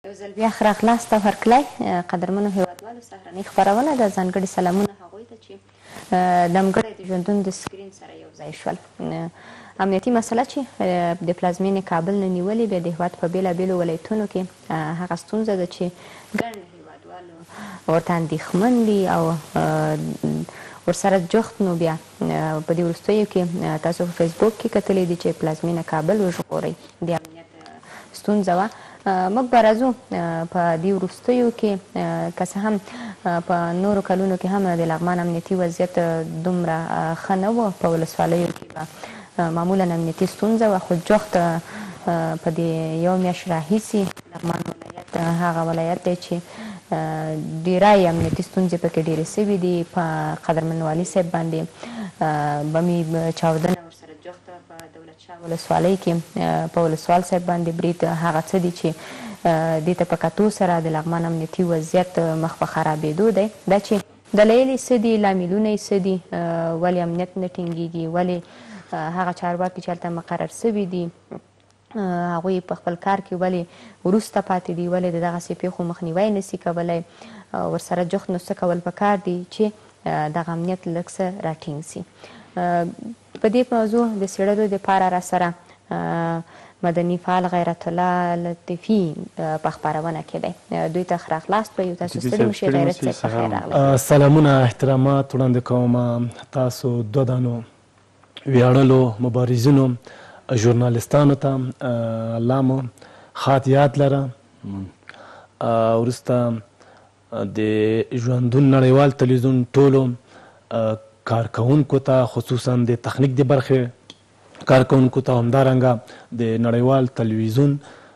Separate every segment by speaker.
Speaker 1: یو ځل بیا ښه راغلاست او هرکلی قدرمنو هېوادوالو سهرنۍ خپرونه ده ځانګړي سلامونه هغوی ته چې دمګړی د ژوندون د سکرین سره یو ځای شول. امنیتي مسله چې د پلازمینې کابل نه نیولې بیا د هېواد په بېلابېلو ولایتونو کې هغه ستونزه ده چې ګڼ هېوادوالو ورته اندېښمن دي او ورسره جوخت. نو بیا په دې وروستیو کې تاسو په فیسبوک کې کتلی دي چې پلازمینه کابل وژغورئ د امنیت ستونزه وه. موږ به راځو په دې وروستیو کې که څه هم په نورو کلونو کې هم د لغمان امنیتي وضعیت دومره ښه نه و، په ولسوالیو کې به معمولا امنیتي ستونزه وه، خو جوخت په دې یو میاشت راهیسې لغمان ولایت هغه ولایت دی چې ډیری امنیتي ستونزې پکې ډېرې سوي دي. په قدرمن والي صاحب باندې بمې چاودنه ورسره جوخته په دولت شاه ولسوالۍ کې په ولسوال صاحب باندې برید هغه څه دي چې دې ته په کتو سره د لغمان امنیتي وضعیت مخ په خرابېدو دی. دا چې دلایل یې څه دي، لاملونه یې څه دي، ولې امنیت نه ټینګېږي، ولې هغه چارواکي چې هلته مقرر سوي دي هغوی په خپل کار کې ولې وروسته پاتې دي، ولې د دغسې پیښو مخنیوی نسي کولی، ورسره جوخت نو څه کول پکار دي چې دغه امنیت لږ څه راټینګ سي. په دې موضوع د څېړلو دپاره راسره مدني فعال غیرت الله لطیفي په خپرونه کې دی. دوی ته ښه راغلاست وایو. تاسو ستړي مشئ غیرت صاحب، په خیر راغلاست.
Speaker 2: سلامونه، احترامات وړاندې کوم تاسو دوه دانو ویاړلو مبارزینو ژورنالستانو ته. الله مو ښاد یاد لره. وروسته د ژوندون نړیوال تلویزیون ټولو کارکوونکو ته، خصوصا د تخنیک د برخې کارکوونکو ته، همدارنګه د نړیوال تلویزیون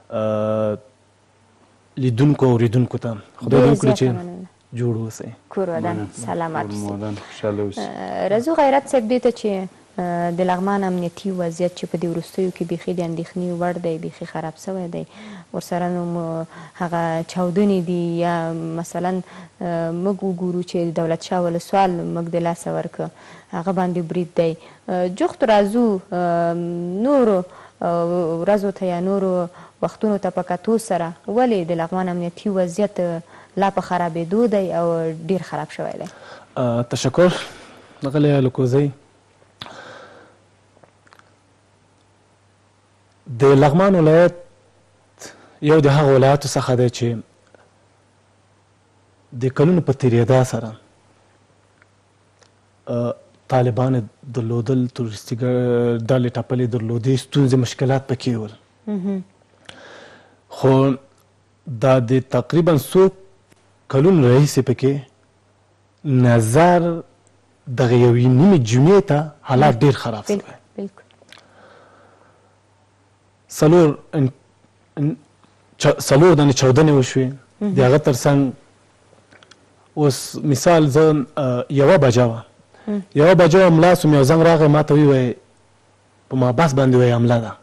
Speaker 2: لیدونکو او اوریدونکو ته خدای دې وکړي چې جوړ اوسئ.
Speaker 1: کور ودان سلامت اوسئ. راځو غیرت صاحب دې ته چې د لغمان امنیتي وضعیت چې په دې وروستیو کې بیخي د اندېښنې وړ دی، بیخي خراب سوی دی، ورسره نو هغه چاودنې دي یا مثلا موږ وګورو چې دولت شاه ولسوال موږ د لاسه ورکړه هغه باندې برید دی. جوخت راځو نورو ورځو ته یا نورو وختونو ته په کتو سره ولې د لغمان امنیتي وضعیت لا په خرابېدو دی او ډېر خراب شوی دی؟
Speaker 2: تشکر ښاغلی الکوزی. د لغمان ولایت یو د هغو ولایاتو څخه دی چې د کلونو په تېرېدا سره طالبان درلودل، تروریستي ډلې ټپلې درلودې، ستونزې مشکلات پکې ول. خو دا د تقریبا څو کلونو راهیسې پکې نظر دغه یوې نیمې جمعې ته حالات ډېر خراب شوی. څلور دانې چاودنې وشوې. د هغه تر څنګ اوس مثال زه یوه بجه وه ملا سوم، یو زنګ راغی ما ته ووایي په محبس باندې وایي حمله ده.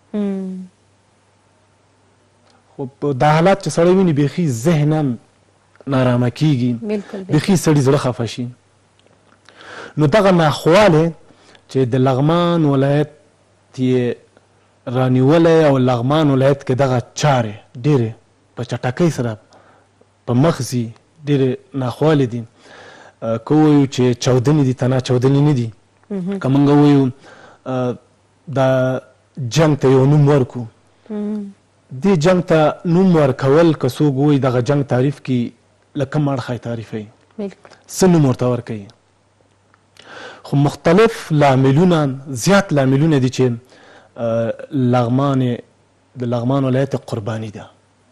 Speaker 2: خو دا حالات چې سړی ویني بیخي ذهن هم نارامه کېږي، بیخي سړي زړه خفه شي. نو دغه ناخوالی چې د لغمان ولایت یې رانیولی او لغمان ولایت کې دغه چارې ډېرې په چټکۍ سره په مخ ځي، ډېرې ناخوالې دي. که ووایو چې چاودنې دي، تنها چاودنې نه دي. که موږ ووایو دا جنګ ته یو نوم ورکړو، دې جنګ ته نوم ورکول که څوک ووایي دغه جنګ تعریف کړي، له کوم اړخه یې تعریفوي، څه نوم ورته ورکوي. خو مختلف لاملونه، زیات لاملونه دي چې د لغمان ولایت قرباني ده.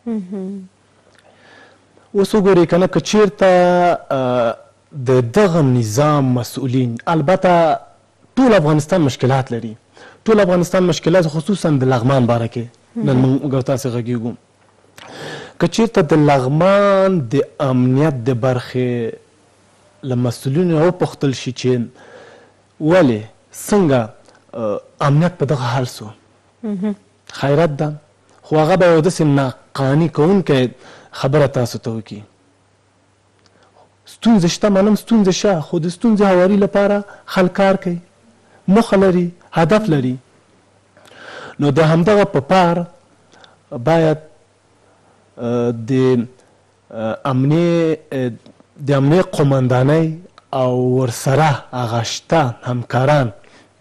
Speaker 2: اوس وګورئ که نه، که چېرته د دغه نظام مسؤلین، البته ټول افغانستان مشکلات لري، ټول افغانستان مشکلات، خصوصا د لغمان باره کې نن موږ او تاسې غږېږو. که چېرته د لغمان د امنیت د برخې له مسؤلینو وپوښتل شي چې ولې څنګه امنیت په دغه حال سو، خیرت ده، خو هغه به یو داسې ناقانع کوونکی خبره تاسو ته وکړي. ستونزه شته، منم ستونزه شته، خو د ستونزې هواري لپاره خلک کار کوي، موخه لري، هدف لري. نو د همدغه په پار باید د امنیې قمندانۍ او ورسره هغه شته همکاران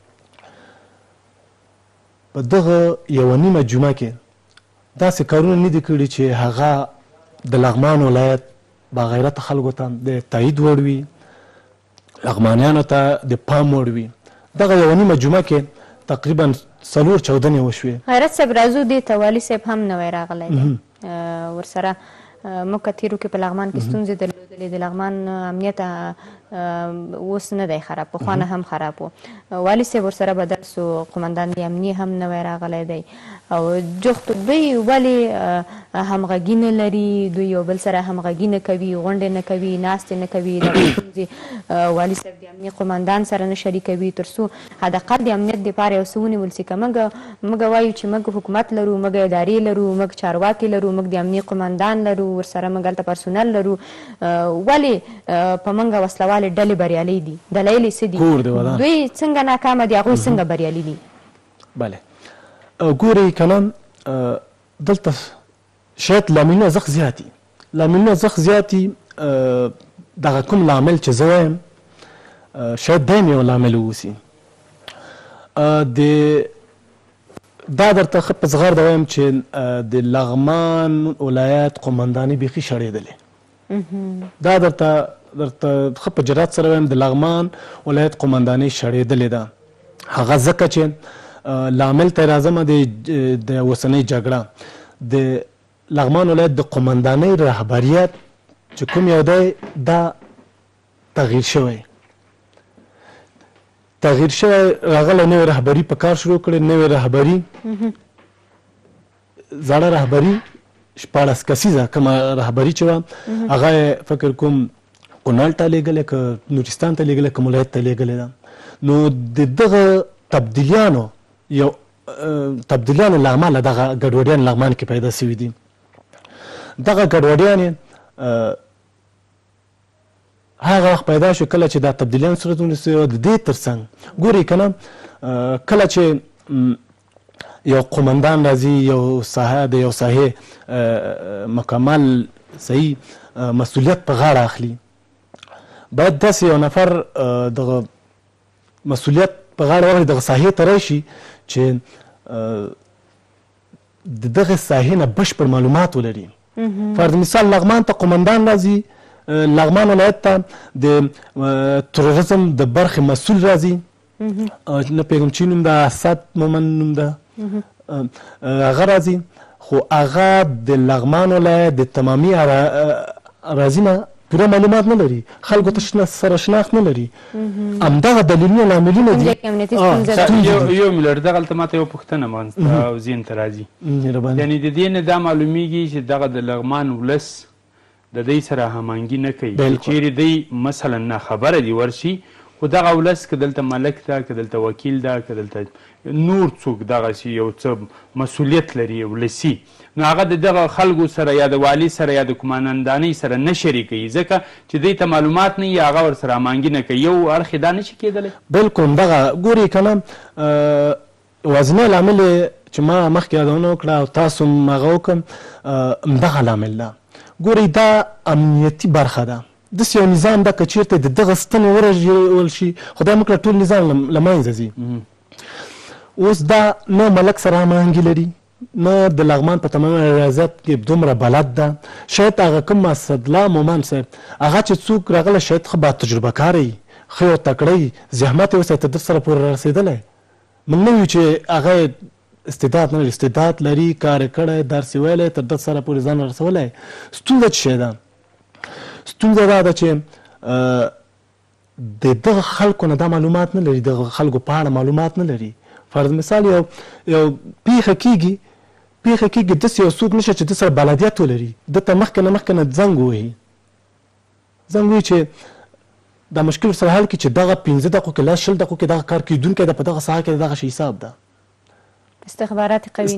Speaker 2: په دغه یوه نیمه جمعه کې داسې کارونه نه دي کړي چې هغه د لغمان ولایت باغیرته خلکو ته د تایید وړ وي، لغمانیانو ته د پام وړ وي. دغه یوه نیمه جمعه کې تقریبا 4 چاودنې وشوې.
Speaker 1: غیرت صاحب راځو دې ته والي صاحب هم نوی راغلی دی، ورسره موږ که تېرو کې په لغمان کې ستونزې درلودلې، د لغمان امنیت اوس نه دی خراب، پخوا نه هم خراب و. والي صاحب ورسره بدل سو، قمندان د امنیې هم نوی راغلی دی او جفت دوی ولې همغږي نه لري، دوی یو بل سره همغږي نه کوي، غونډې نه کوي، ناستې نه کوي، دغه ستونزې والي صاحب د امنیې قمندان سره نه شریکوي تر څو حداقل د امنیت دپاره یو څه ونیول سي. که موږ وایو چې موږ حکومت لرو، موږ ادارې لرو، موږ چارواکي لرو، موږ د امنیې قمندان لرو، ورسره موږ هلته پرسونل لرو، ولې په موږ وسلوالې ډلې بریالۍ دي؟ دلایل یې څه دي؟ دوی څنګه ناکامه دي، هغوی څنګه بریالي دي؟
Speaker 2: بله ګورئ که نه دلته شاید لاملونه زښ زیات دي، لاملونه زښ زیات دي. دغه کوم لامل چې زه وایم شاید دا هم یو لامل واوسي. دا درته ښه په زغرده وایم چې د لغمان ولایت قمنداني بیخي شړېدلې. دا درته ښه په جرات سره وایم د لغمان ولایت قمنداني شړېدلې ده. هغه ځکه چې لامل ته راځمه د اوسنۍ جګړه د لغمان ولایت د قمندانۍ رهبریت چې کوم یو دی دا تغییر شوی راغلی، نوې رهبري په کار شروع کړې، نوې رهبري زاړه رهبري 14 کسیزه کومه رهبري چې وه هغه فکر کوم کونړ ته لېږلې که نورستان ته لېږلې که ولایت ته لېږلې ده. نو د دغه تبدیلیانو له امله دغه ګډوډیان لغمان کې پیدا سوي دي. دغه ګډوډیان هغه وخت پیدا شو کله چې دا تبدیلیان صورت ونیسي. د دې ترڅنګ ګورئ که نه کله چې یو قمندان راځي، یو ساحې مکمل صحیح مسؤلیت په غاړه اخلي، باید داسې یو نفر دغه مسؤلیت په غاړه واخلي، دغه ساحې ته راشي چې د دغه ساحې نه بشپړ معلومات ولري. فرض مثال لغمان ته قمندان راځي، لغمان ولایت ته د تروریزم د برخې مسؤل راځي، نه پوهېږم چې نوم ده، اسد مومن نوم ده، هغه راځي، خو هغه د لغمان ولایت د تمامي اراضي نه پوره معلومات نه لري، خلکو ته سره شناخت نه لري. همدغه دلیلونه لاملونه دي.
Speaker 3: یو ملر دغلته ماته یو پوښتنه منځته او ذهن ته راځي، یعنې د دې نه دا معلومیږي چې دغه د لغمان ولس د دوی سره هماهنګي نه کوي، چې چیرې دوی مثلا ناخبره دي ورشي، خو دغه ولس که دلته ملک ده، که دلته وکیل ده، که دلته نور څوک دغسې یو څه مسؤلیت لري ولسي، نو هغه د دغه خلکو سره یا د والي سره یا د قمندانۍ سره نه شریکوي، ځکه چې دوی ته معلومات نه وي، هغه ورسره هماهنګي نه کوي. یو اړخ دا نشي کېدلی؟
Speaker 2: بلکل دغه ګورئ که نه یوازینی لامل چې ما مخکې یادونه وکړه او تاسو هم هغه وکړم همدغه لامل ده. ګورئ دا امنیتي برخه ده، داسې یو نظام ده که چېرته د دغه ستنې ورژول شي، خدای مه کړه ټول نظام له منځه ځي. اوس دا نه ملک سره هماهنګي لري، نه د لغمان په تمام ریاضت کې دومره بلد ده. شاید هغه کوم اسدالله مومن صاحب هغه چې څوک راغلی شاید ښه با تجربه کاره وي، ښه یو تکړه وي، زحمت یې اوس تر ده سره پورې رسېدلی. موږ نه ویو چې هغه استعداد نه لري، استعداد لري، کار یې کړی، درس یې ویلی، تر ده سره پورې ځان رسولی. ستونزه څه شی ده؟ ستونزه دا ده چې د دغه خلکو نه دا معلومات نه لري، دغه خلکو په اړه معلومات نه لري. فرض مثال یو پیښه کېږي داسې یو څوک نشته چې ده سره بلدیت ولري، ده ته مخکې نه زنګ ووهي چې دا مشکل ورسره حل کړي چې دغه 15 دقیقو کې 10 دقیقو کې دغه کار کېدونکی ده، په دغه ساحه کې دغه شی حساب ده.
Speaker 1: استخبارات قوي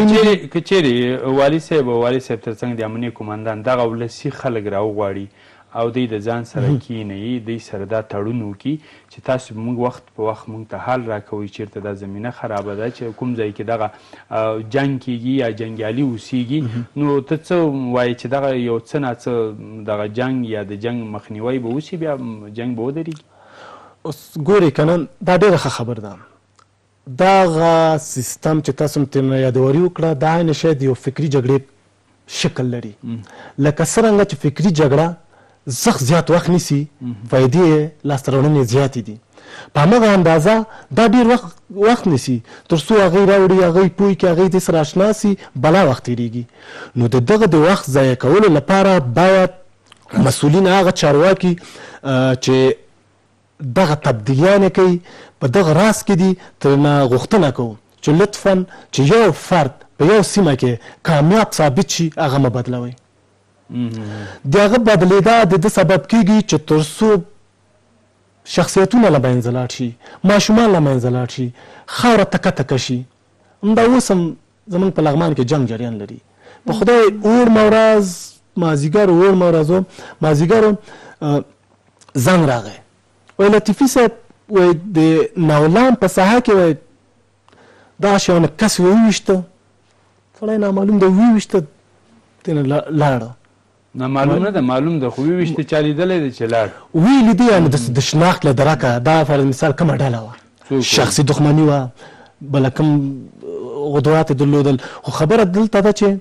Speaker 3: که چیرې والي صاحب تر څنګ د امنیې قمندان دغه ولسي خلک راوغواړي او دوی د ځان سره کینوي، دوی سره دا تړون وکړي چې تاسو موږ وخت په وخت موږ ته حال راکوئ چېرته دا زمینه خرابه ده چې کوم ځای کې دغه جنګ کیږي یا جنګیالي اوسیږي، نو ته څه وایې چې دغه یو څه ناڅه دغه جنګ یا د جنګ مخنیوی به وشي، بیا جنګ به ودرېږي؟
Speaker 2: اوس ګورې که نه، دا ډېره ښه خبر ده. دغه سیستم چې تاسو ترې یادوري وکړه، دا عین شاید یو فکري جګړې شکل لري. لکه څرنګه چې فکري جګړه سخت زیات وخت نیسي، فایدې یې لاسته راوړنې زیاتې دي، په همغه اندازه دا ډېر وخت نیسي تر څو هغوی راوړي، هغوی پوه کړي، هغوی دې سره اشنا سي، بلا وخت تېرېږي. نو د دغه د وخت ضایع کولو لپاره باید مسؤلین هغه چارواکي چې دغه تبدیلیانې کوي په دغه راز کې دي ترېنه غوښتنه کوو چې لطفا چې یو فرد په یو سیمه کې کامیاب ثابت شي، هغه مه بدلوئ. د هغه بدلېدا د ده سبب کیږي چې تر څو شخصیتونه له منځه لاړ شي، ماشومان له منځه لاړ شي، خاوره تکه تکه شي. همدا اوس هم زموږ په لغمان کې جنګ جریان لري. په خدای اوړمه ورځ مازدیګر اوړمه ورځ و مازدیګر زنګ راغی، وایي لطیفي صاحب وایي د ناولان په ساحه کې وایي دغه شیانه کس وویشته، سړی نامعلوم دی وویشته، تېنه لاړه.
Speaker 3: نامعلوم نه ده، معلوم ده، خو وویشته چا لیدلی دی چې لاړ.
Speaker 2: ویې لیدي، یعنې د شناخت له درکه دا فرض مثال کومه ډله وه، شخصي دښمني وه، بله کوم غدوات یې درلودل. خو خبره دلته ده چې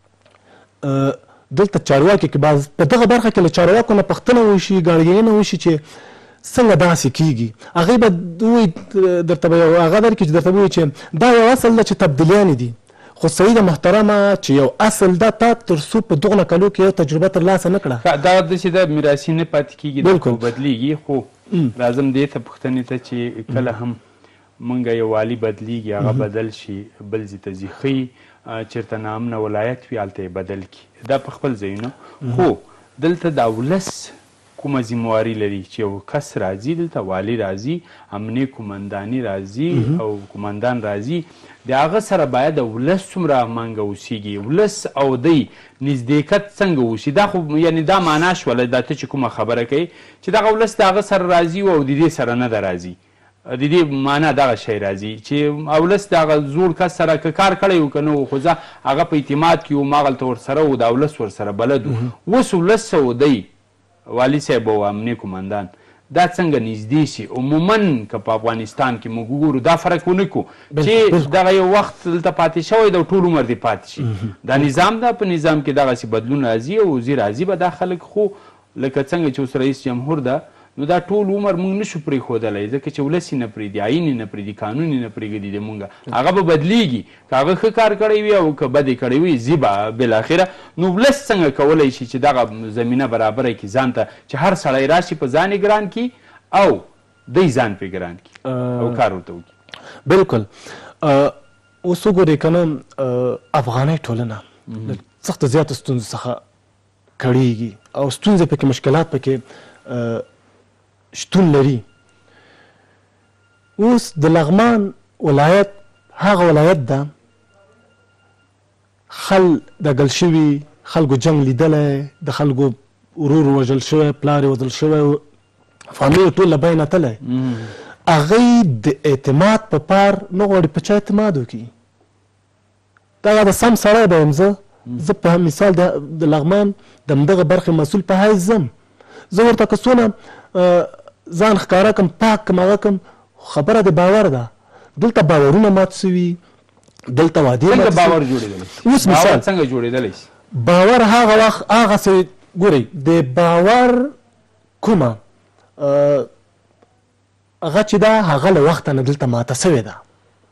Speaker 2: دلته چارواکي کې بعض په دغه برخه کې له چارواکو نه پوښتنه وشي، ګاڼګیینه وشي چې څنګه داسې کیږي. هغوی به وایي درته به یو هغه درکړي چې درته به وایي چې دا یو اصل ده چې تبدیلیانې دي، خو سیده محترمه چې یو اصل ده، تا تر څو په دغه کلو کې یو تجربه ترلاسه نه کړه،
Speaker 3: دا داسې ده میراثي نه پاتې کېږي، دا بدلېږي. خو راځم دې ته پوښتنې ته چې کله هم موږ یو والي بدلېږي، هغه بدل شي، بل ځای ته ځي، ښایي چېرته ناامنه ولایت وي هلته یې بدل کړي، دا په خپل ځایونه. خو دلته دا ولس کومه ذمواري لري چې یو کس راځي دلته، والي راځي، امني قمنداني راځي او قمندان راځي، د هغه سره باید د ولس څومره همانګه اوسیږي، ولس او دی نزدېکت څنګه وشي. دا خو یعنې دا معنا شوله، دا ته چې کومه خبره کوي چې دغه ولس د هغه سره راځي او د دې سره نه ده راځي، د دې معنا دغه شی راځي چې اولس د هغه زوړ کس سره که کار کړی و که نه و، خو زه هغه په اعتماد کې وم، هغلته ورسره و، د اولس ورسره بلد و. اوس ولس او دی والي صاحب او امني قمندان دا څنګه نږدې شي؟ عموما که په افغانستان کې موږ وګورو دا فرق ونه کړو چې دغه یو وخت دلته پاتې شوی د ټول عمر دې پاتې شي. دا نظام ده، په نظام کې دغسې بدلون راځي او ځي راځي به دا خلک، خو لکه څنګه چې اوس رئیس جمهور ده، نو دا ټول عمر موږ نشو پرېښودلی، ځکه چې ولس یې نه پرېږدي، آیین یې نه پرېږدي، قانون یې نه پرېږدي د مونږ، هغه به بدلیږي. که هغه ښه کار کړی وي او که بد یې کړی وي ځي به بالاخره. نو ولس څنګه کولی شي چې دغه زمینه برابره کړي ځان ته، چې هر سړی راشي په ځان یې ګران کړي او دی ځان پرې ګران کړي او کار ورته وکړي.
Speaker 2: بلکل. اوس وګورئ که نه، افغانۍ ټولنه له سخته زیاته ستونزو څخه کړېږي او ستونزې پکې، مشکلات پکې شتون لري. اوس د لغمان ولایت هغه ولایت ده، دګل شوي خلکو جنګ لیدلی، د خلکو ورور وژل شوی، پلار یې وژل شوی، فامیل ټول له بینه تلی. هغوی د اعتماد په پار نه غواړي په چا اعتماد وکړي. دغه د سم سړی به یم زه په مثال د لغمان د همدغه برخې مسؤل په حیث ځم، زه ورته که څونه ځان ښکاره کړم، پاک کړم، هغه کړم، خبره د باور ده. دلته باورونه مات سوي، دلته وعدې مات سوي.
Speaker 3: باور جوړېدلی؟
Speaker 2: اوس مثال
Speaker 3: څنګه جوړېدلی شي؟
Speaker 2: باور هغه وخت هغسې ګورئ، د باور کومه هغه چې ده، هغه له وخته نه دلته ماته سوې ده.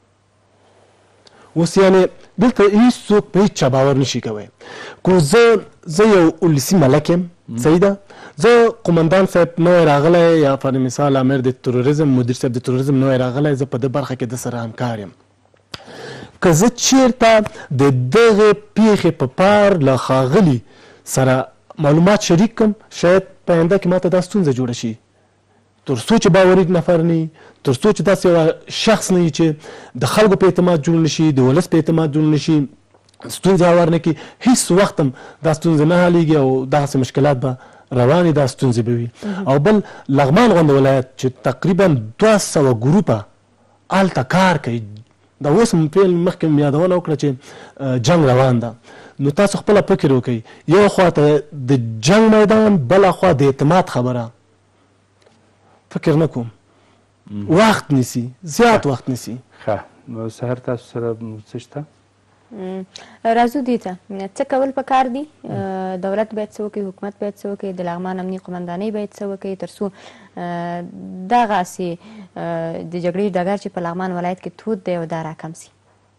Speaker 2: اوس یعنې دلته هېڅوک په هېڅ چا باور نشي کوی. کو زه یو ولسي ملک یم، صحیح ده، زه قمندان صاحب نوی راغلی، یا پر مثال امیر د تروریزم، مدیر صاحب د تروریزم نوی راغلی، زه په دې برخه کې د سره همکار یم. که زه چیرته د دغې پیښې په پار له ښاغلي سره معلومات شریک کړم، شاید په آینده کې ماته دا ستونزه جوړه شي. تر څو چې باوري نفر نه وي، تر څو چې داسې یو شخص نه وي چې د خلکو په اعتماد جوړ نه شي، د ولس په اعتماد جوړ نه شي، ستونزې هوار نه کړي، هېڅ وخت هم دا ستونزې نه حلېږي او دغسې مشکلات به روانې دا ستونزې به وي. او بل لغمان غوندې ولایت چې تقریبا 200 ګروپه هلته کار کوي. دا اوس مخکې م یادونه وکړه چې جنګ روان ده، نو تاسو خپله فکر وکئ، یو خوا ته د جنګ میدان، بله خوا د اعتماد خبره. فکر نه کوم وخت نیسي، زیات وخت نیسي.
Speaker 3: ښه، نو سهر تاسو سره څه شته؟
Speaker 1: راځو دې ته څه کول پکار دي؟ دولت باید څه وکړي، حکومت باید څه وکړي، د لغمان امني قمندانۍ باید څه وکړي تر څو دغسې د جګړې ډګر چې په لغمان ولایت کې تود دی او دا راکم سي.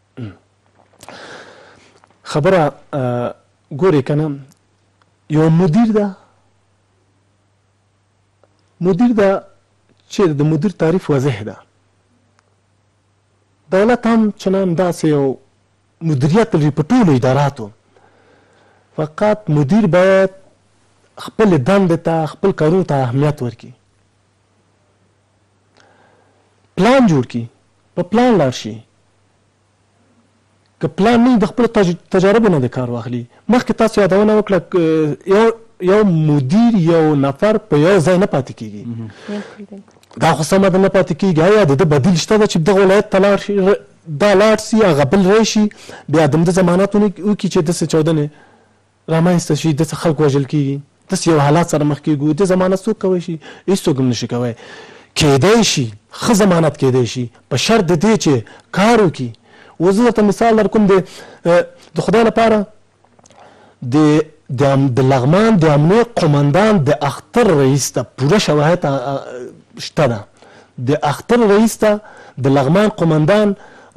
Speaker 2: خبره ګورې که نه، یو مدیر ده چې د مدیر تعریف واضح ده. دولت هم چنان داسې یو مدیریت لري په ټولو اداراتو، فقط مدیر باید خپل دندې ته، خپل کارونو ته اهمیت ورکړي، پلان جوړ کړي، په پلان لاړ شي. که پلان نه د خپلو تجاربو نه د کار واخلي. مخکې تاسو یادونه وکړه یو مدیر یو نفر په یو ځای نه پاتې کېږي. دا خو سمه ده نه پاتې کېږي. آیا د ده بدیل شته ده چې دغه ولایت ته لاړ شي، دا لاړ سي، هغه بل راشي، بیا د ده ضمانت وکړي چې داسې چاودنې رامنځته شي، داسې خلک وژل کېږي، داسې یو حالات سره مخ کېږو. د ضمانت څوک کوی شي؟ هېڅوک هم نشي کوی. کېدی شي ښه ضمانت کېدی شي په شرط د دې چې کار وکړي. اوس زه درته مثال درکوم، د خدای لپاره د لغمان د امنیه قمندان د اختر رئیس ته پوره شواهد شته ده. د اختر رئیس ته د لغمان قمندان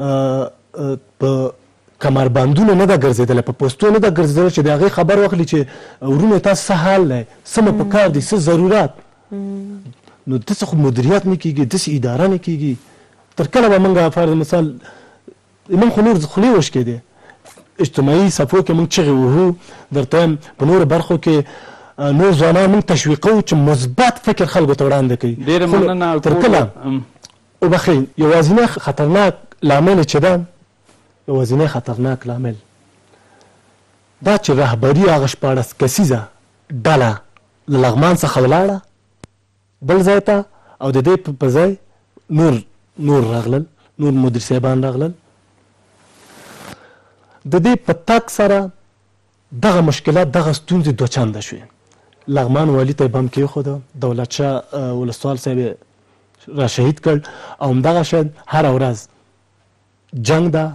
Speaker 2: په کمربندونو نه ده ګرځېدلی، په پوستو نه ده ګرځېدلی چې د هغې خبر واخلي چې ورونه تاسو څه حال دی، څه مو په کار دي، څه ضرورت. نو داسې خو مدیریت نه کېږي، داسې اداره نه کېږي. تر کله به موږ فرض مثال موږ خو نور خولې وشکېدې، اجتماعي صفو کې موږ چغې وهو، درته وایم په نورو برخو کې نور ځوانان موږ تشویقوو چې مثبت فکر خلکو ته وړاندې کوي.
Speaker 3: ډېره مننه.
Speaker 2: تر کله وبخئ، یوازینی خطرناک لامل چې ده، یوازینی خطرناک لامل دا چې رهبري هغه 14 کسیزه ډله له لغمان څخه ولاړه بل ځای ته، او د دې په ځای نور راغلل، نور مدیر صاحبان راغلل. د دې په تګ سره دغه مشکلات، دغه ستونزې دوه چنده شوې. لغمان والي ته یې بم کېښوده، دولت شاه ولسوال صاحب یې را شهید کړ، او همدغه شی هره ورځ جنګ ده،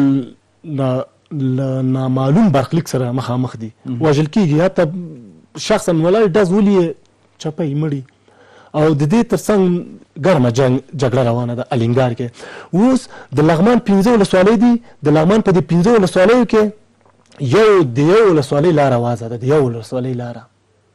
Speaker 2: له نامعلوم برخلیک سره مخامخ دي، وژل کېږي، حتی شخصا ولاړ ډز ولي یې چپی مړي. او د دې ترڅنګ ګرمه جګړه روانه ده الینګار کې. اوس د لغمان 15 ولسوالۍ دي، د لغمان په دې 15 ولسوالیو کې د یو ولسوالۍ لاره وازه ده، د یو ولسوالۍ لاره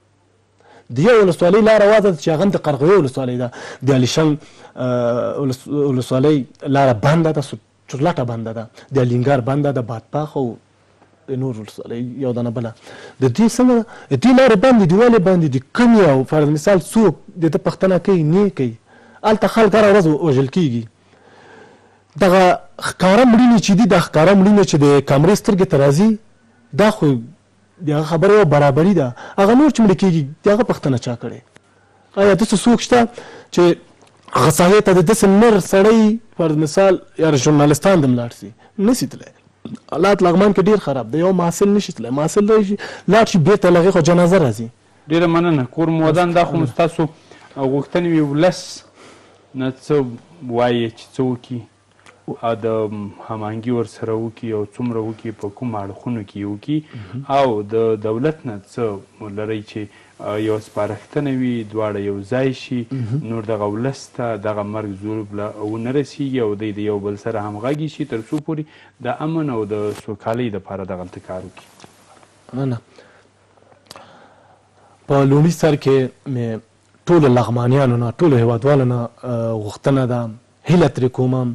Speaker 2: وازه ده چې هغه د قرغویو ولسوالۍ ده. د الیشنګ ولسوالۍ لاره بنده ده، چورلټه بنده ده، د الینګار بنده ده، بادپاخ او د نور ولسوالۍ یو دانه بله. د دې څنګه دې لارې بندې دي، ولې بندې دي؟ کم یو فرض مثال څوک د ده پوښتنه کوي نه کوي، هلته خلک هره ورځ وژل کېږي. دغه ښکاره مړینې چې دي، دا ښکاره مړینې چې د کامرې سترګې ته راځي، دا خو د هغه خبره یوه برابري ده. هغه نور چې مړه کېږي د هغه پوښتنه چا کړې؟ آیا داسې څوک شته چې هغه ساحې ته د داسې نر سړی فرض مثال یا ژورنالستان دم لاړ سي؟ نسي تللی. حالات لغمان کې ډېر خراب دی. یو محصل نشي تللی، محصل لاړ شي بېرته له هغې خو جنازه راځي.
Speaker 3: ډېره مننه. کور مو ودان، دا خو ستاسو غوښتنې وي، ولس نه څه وایي چې څه وکړي، او د هماهنګي ورسره وکړي، او څومره وکړي، په کوم اړخونو کې وکړي، او د دولت نه څه لرئ چې یو سپارښتنه وي، دواړه یو ځای شي، نور دغه ولس ته دغه مرګ ظلم ونه رسېږي، او دوی د یو بل سره همغږي شي تر څو پورې د امن او د سوکالۍ دپاره دغلته کار وکړي.
Speaker 2: مننه. په لومړي سر کې مې ټولو لغمانیانو نه، ټولو هېوادوالو نه غوښتنه ده، هیله ترې کوم،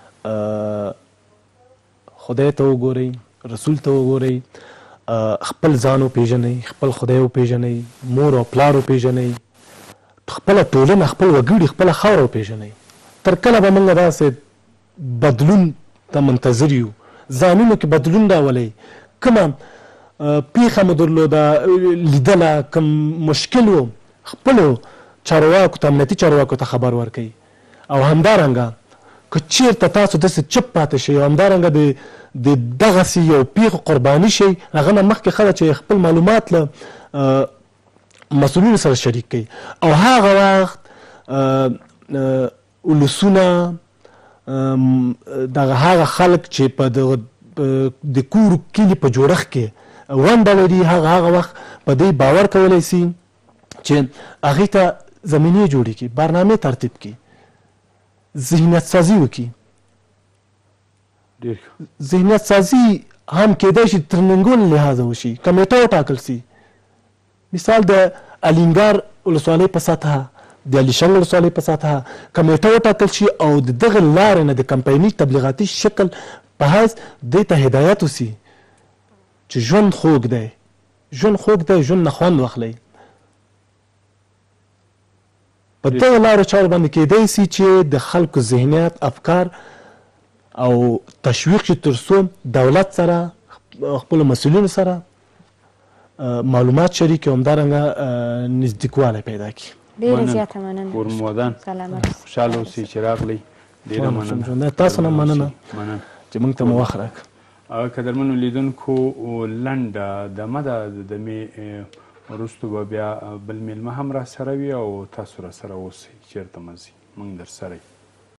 Speaker 2: خدای ته وګورئ، رسول ته وګورئ، خپل ځان وپېژنئ، خپل خدای وپېژنئ، مور او پلار وپېژنئ، خپله ټولنه، خپل وګړي، خپله خاوره وپېژنئ. تر کله به موږ داسې بدلون ته منتظر یو؟ ځانونو کې بدلون راولئ. کومه پیښه مو درلوده لیدله کوم مشکل و خپلو چارواکو ته امنیتي چارواکو ته خبر ورکوي او همدارنګه که چیرته تاسو داسې چپ پاتې شئ او همدارنګه د دغسې یو پیښو قرباني شئ هغه نه مخکې ښه ده چې خپل معلومات له مسؤلینو سره شریک کړئ او هغه وخت ولسونه دغه هغه خلک چې په د کور کلي په جوړښت کې ونډه لري هغه وخت په دې باور کولی سي چې هغې ته زمینې جوړې کړي برنامې ترتیب کړي ذهنیت سازي وکړي ذهنیت سازي هم کېدای شي ترمنګول لحاظه وشي کمیټه وټاکل سي مثال د الینګار ولسوالۍ په سطحه د الیشنګ ولسوالۍ په سطحه کمیټه وټاکل شي او د دغه لارې نه د کمپایني تبلیغاتي شکل په حیث دې ته هدایت وسي چې ژوند خوږ دی ژوند نه خوند واخلئ په دغه لارو چارو باندې کېدای سي چې د خلکو ذهنیت افکار او تشویق شي تر څو دولت سره خپلو مسؤلینو سره معلومات شریک او همدارنګه نزدیکوالی پیدا کړي.
Speaker 1: ډېره زیاته مننه
Speaker 3: کورمودان خوشحاله اوسئ چې راغلی. ډېره مننه
Speaker 2: تاسو نه مننه چې موږ ته مو وخت راکړ.
Speaker 3: قدرمنو لیدونکو لنډه دمه ده د دمې وروستو به بیا بل میلمه هم را سره وي او تاسو را سره اوسئ چېرته مه ځئ موږ در سره یو.